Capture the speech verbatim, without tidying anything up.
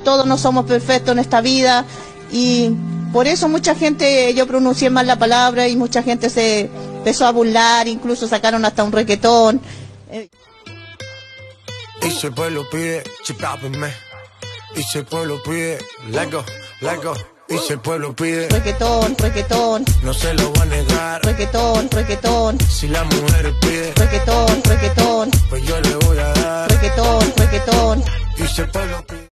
todos no somos perfectos en esta vida y por eso mucha gente, yo pronuncié mal la palabra y mucha gente se empezó a burlar, incluso sacaron hasta un requetón. Y si el pueblo pide, chipápenme. Y si el pueblo pide, let go, let go. Y si el pueblo pide, Requetón, requetón, no se lo va a negar. requetón, requetón, Si la mujer pide, requetón, requetón, pues yo le voy a dar. requetón, requetón. Y si el pueblo pide.